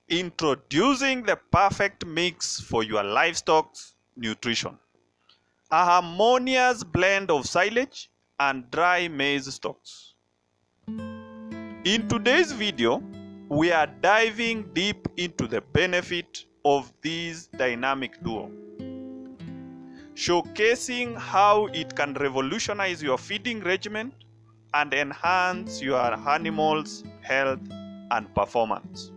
Introducing the perfect mix for your livestock's nutrition. A harmonious blend of silage and dry maize stalks. In today's video, we are diving deep into the benefit of this dynamic duo, showcasing how it can revolutionize your feeding regimen and enhance your animals' health and performance.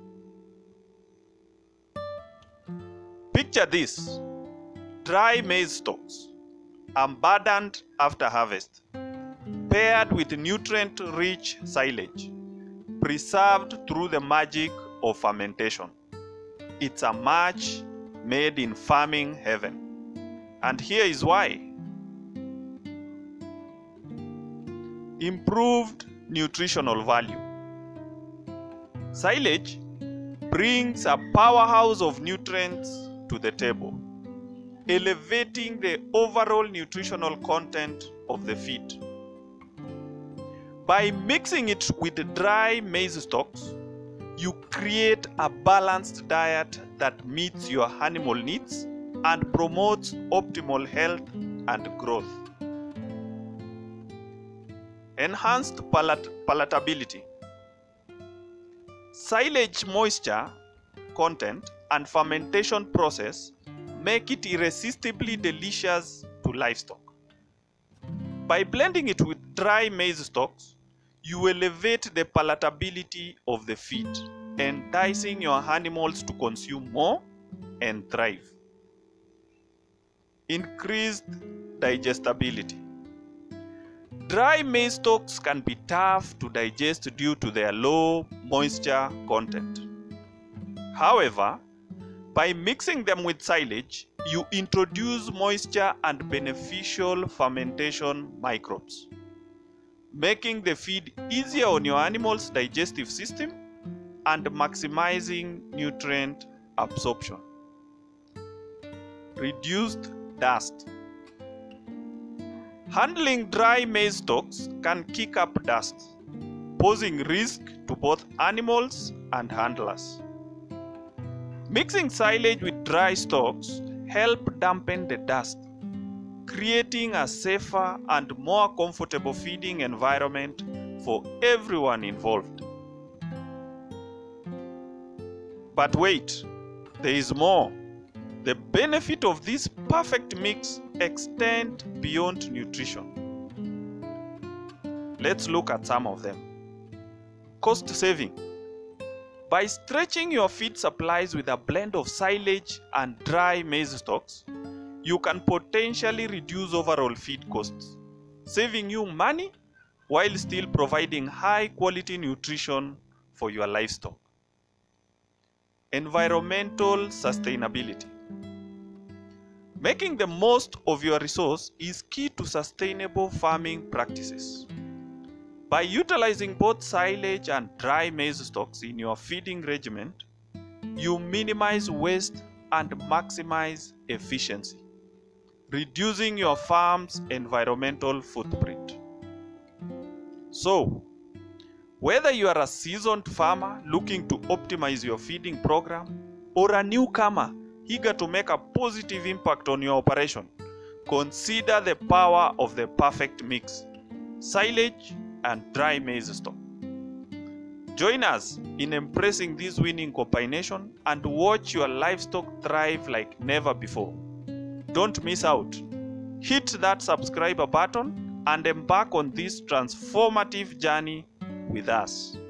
Picture this: dry maize stalks, abundant after harvest, paired with nutrient-rich silage, preserved through the magic of fermentation. It's a match made in farming heaven. And here is why. Improved nutritional value. Silage brings a powerhouse of nutrients to the table, elevating the overall nutritional content of the feed. By mixing it with dry maize stalks, you create a balanced diet that meets your animal needs and promotes optimal health and growth. Enhanced palatability. Silage moisture content and fermentation process make it irresistibly delicious to livestock. By blending it with dry maize stalks, you elevate the palatability of the feed, enticing your animals to consume more and thrive. Increased digestibility. Dry maize stalks can be tough to digest due to their low moisture content. However, by mixing them with silage, you introduce moisture and beneficial fermentation microbes, making the feed easier on your animal's digestive system and maximizing nutrient absorption. Reduced dust. Handling dry maize stalks can kick up dust, posing risk to both animals and handlers. Mixing silage with dry stalks help dampen the dust, creating a safer and more comfortable feeding environment for everyone involved. But wait, there is more. The benefit of this perfect mix extends beyond nutrition. Let's look at some of them. Cost saving. By stretching your feed supplies with a blend of silage and dry maize stalks, you can potentially reduce overall feed costs, saving you money while still providing high-quality nutrition for your livestock. Environmental sustainability. Making the most of your resource is key to sustainable farming practices. By utilizing both silage and dry maize stalks in your feeding regimen, you minimize waste and maximize efficiency, reducing your farm's environmental footprint. So, whether you are a seasoned farmer looking to optimize your feeding program or a newcomer eager to make a positive impact on your operation, consider the power of the perfect mix: silage and dry maize stalk. Join us in embracing this winning combination and watch your livestock thrive like never before. Don't miss out. Hit that subscribe button and embark on this transformative journey with us.